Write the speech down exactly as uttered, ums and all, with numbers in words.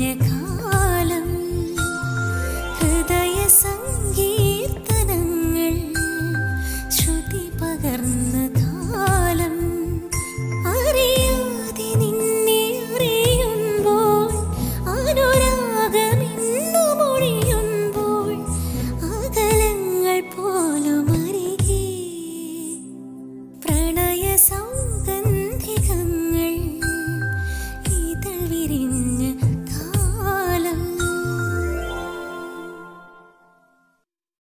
കാലം ഹൃദയ സങ്കീർത്തനങ്ങൾ ശ്രുതി പകർന്ന കാലം അറിയാതെ നിന്നെ അറിയുമ്പോൾ അനുരാഗമെന്നു മൊഴിയുമ്പോൾ അകലങ്ങൾ പോലും അരികെ പ്രണയ സൗന്ദര്യ